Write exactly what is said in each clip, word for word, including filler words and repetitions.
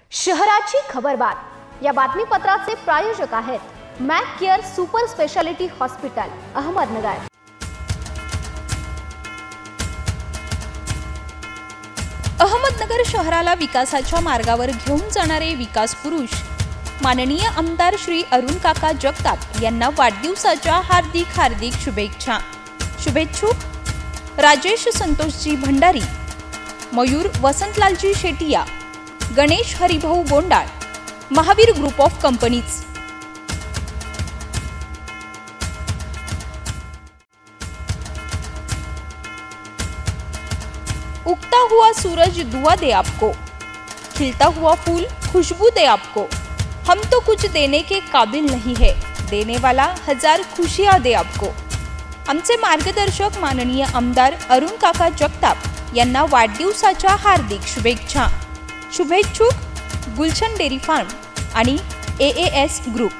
शहराची खबरबात या बातमीपत्राचे प्रायोजक आहेत Mac Care super speciality hospital Ahmednagar. Ahmednagar शहराला विकासाच्या मार्गावर घेऊन जाणारे विकास पुरुष माननीय आमदार श्री अरुण काका जगताप यांना वाढदिवसाच्या हार्दिक हार्दिक शुभेच्छा। शुभेच्छुक Rajesh Santoshji Bhandari, Mayur Vasantlalji Shetiya, Ganesh Haribhau Gondal, Mahavir group of companies. उगता हुआ सूरज दुआ दे आपको, खिलता हुआ फूल खुशबू दे आपको। हम तो कुछ देने के काबिल नहीं है, देने वाला हजार खुशियां दे आपको। आमचे मार्गदर्शक माननीय आमदार अरुण काका जगताप यांना वाढदिवसाच्या हार्दिक शुभेच्छा। शुभेच्छुक गुलशन डेअरी फार्म आणि ए ए एस ग्रुप।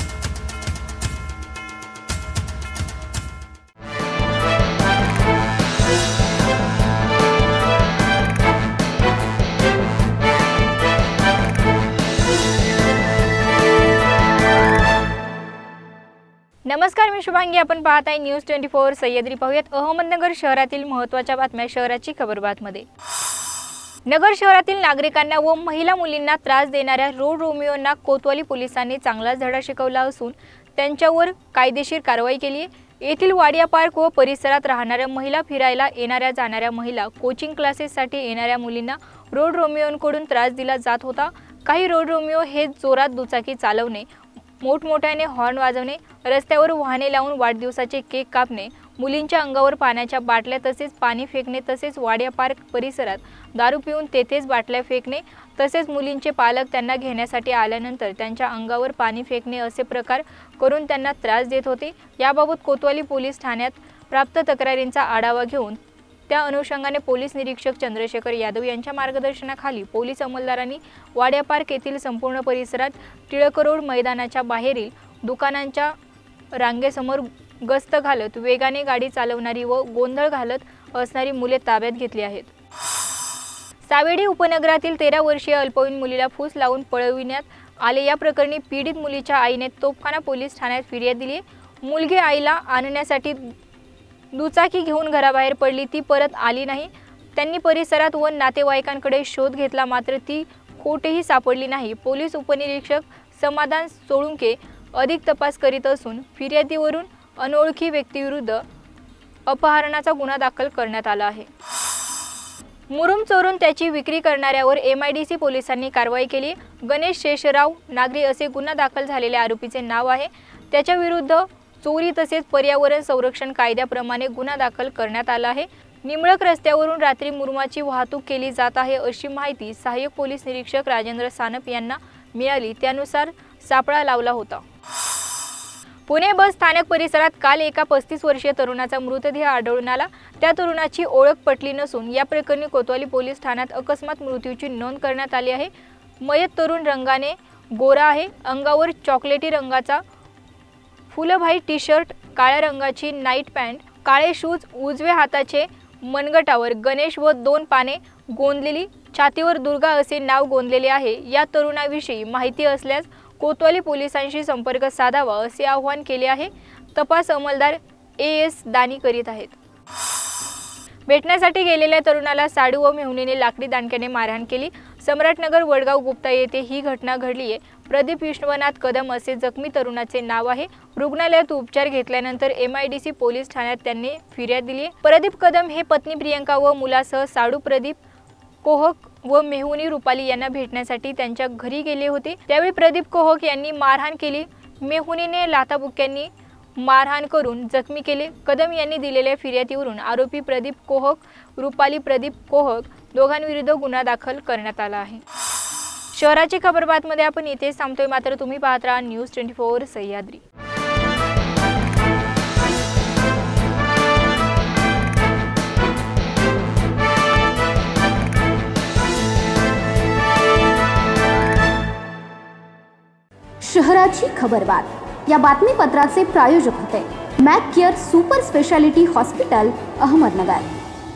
नमस्कार, मी शुभांगी। आपण पाहत आहे न्यूज ट्वेंटी फोर सह्याद्री। पाहूयात अहमदनगर शहरातील महत्त्वाच्या बातम्या शहराची खबरबातमध्ये। नगर शहरातील नागरिकांना व महिला मुलींना त्रास देणाऱ्या रोड रोमिओंना कोतवाली पोलिसांनी चांगलाच धडा शिकवला असून त्यांच्यावर कायदेशीर कारवाई केली आहे। येथील वाडिया पार्क व परिसरात राहणाऱ्या महिला, फिरायला येणाऱ्या जाणाऱ्या महिला, कोचिंग क्लासेससाठी येणाऱ्या मुलींना रोड रोमिओंकडून त्रास दिला जात होता। काही रोड रोमिओ हे जोरात दुचाकी चालवणे, मोठमोठ्याने हॉर्न वाजवणे, रस्त्यावर वाहने लावून वाढदिवसाचे केक कापणे, मुलींच्या अंगावर पाण्याच्या बाटल्या तसेच पाणी फेकणे, तसेच वाडिया पार्क परिसरात दारू पिऊन तेथेच बाटल्या फेकणे, तसेच मुलींचे पालक त्यांना घेण्यासाठी आल्यानंतर त्यांच्या अंगावर पाणी फेकणे असे प्रकार करून त्यांना त्रास देत होते। याबाबत कोतवाली पोलीस ठाण्यात प्राप्त तक्रारींचा आढावा घेऊन त्या अनुषंगाने पोलीस निरीक्षक चंद्रशेखर यादव यांच्या मार्गदर्शनाखाली पोलीस अंमलदारांनी वाडिया पार्क येथील संपूर्ण परिसरात टिळक रोड मैदानाच्या बाहेरील दुकानांच्या रांगेसमोर गस्त घालत वेगाने गाडी चालवणारी व गोंधळ घालत असणारी मुले ताब्यात घेतली आहेत। सावेडी उपनगरातील तेरा वर्षीय अल्पवयीन मुलीला फूस लावून पळविण्यात आले। या प्रकरणी पीडित मुलीच्या आईने तोफखाना पोलीस ठाण्यात फिर्याद दिली आहे। मुलगी आईला आणण्यासाठी दुचाकी घेऊन घराबाहेर पडली, ती परत आली नाही। त्यांनी परिसरात व नातेवाईकांकडे शोध घेतला, मात्र ती कोठेही सापडली नाही। पोलीस उपनिरीक्षक समाधान सोळुंके अधिक तपास करीत असून फिर्यादीवरून अनोळखी व्यक्तीविरुद्ध अपहरणाचा गुन्हा दाखल करण्यात आला आहे। मुरुम चोरून त्याची विक्री करणाऱ्यावर एम आय डी सी पोलिसांनी कारवाई केली। गणेश शेषराव नागरी असे गुन्हा दाखल झालेल्या आरोपीचे नाव आहे। त्याच्या विरुद्ध चोरी तसेच पर्यावरण संरक्षण कायद्याप्रमाणे गुन्हा दाखल करण्यात आला आहे। निमळक रस्त्यावरून रात्री मुरुमाची वाहतूक केली जात आहे अशी माहिती सहाय्यक पोलीस निरीक्षक राजेंद्र सानप यांना मिळाली, त्यानुसार सापळा लावला होता। पुणे बस स्थानक परिसरात काल एका पस्तीस वर्षीय तरुणाचा मृतदेह आढळून आला। त्या तरुणाची ओळख पटली नसून या प्रकरणी कोतवाली पोलीस ठाण्यात अकस्मात मृत्यूची नोंद करण्यात आली आहे। मयत तरुण रंगाने गोरा आहे, अंगावर चॉकलेटी रंगाचा फुलभाई टी शर्ट, काळ्या रंगाची नाईट पॅन्ट, काळे शूज, उजव्या हाताचे मनगटावर गणेश व दोन पाने गोंदलेली, छातीवर दुर्गा असे नाव गोंदलेले आहे। या तरुणाविषयी माहिती असल्यास कोतवाली पोलिसांशी संपर्क साधावा असे आवाहन केले आहे। तपास अंमलदार ए एस दानी करीत आहेत। भेटण्यासाठी गेलेल्या तरुणाला साडू व मेहुणीने लाकडी दांडक्याने मारहाण केली। सम्राटनगर वडगाव गुप्ता येथे ही घटना घडली आहे। प्रदीप विश्वनाथ कदम असे जखमी तरुणाचे नाव आहे। रुग्णालयात उपचार घेतल्यानंतर M I D C police ठाण्यात त्यांनी फिर्याद दिली आहे। प्रदीप कदम हे पत्नी प्रियंका व मुलासह साडू प्रदीप कोहक व मेहुणी रुपाली यांना भेटण्यासाठी त्यांच्या घरी गेले होते। त्यावेळी प्रदीप कोहक यांनी मारहाण केली। मेहुणीने लाथाबुक्क्यांनी मारहाण करून जखमी केले। कदम यांनी दिलेल्या फिर्यादीवरून आरोपी प्रदीप कोहक, रुपाली प्रदीप कोहक दोघांविरुद्ध गुन्हा दाखल करण्यात आला आहे। शहराची खबरबातमध्ये आपण इथेच थांबतोय, मात्र तुम्ही पाहत राहा न्यूज ट्वेंटी फोर सह्याद्री। शहराची खबरबात या बातमीपत्राचे प्रायोजक होते Mac Care super speciality hospital Ahmednagar.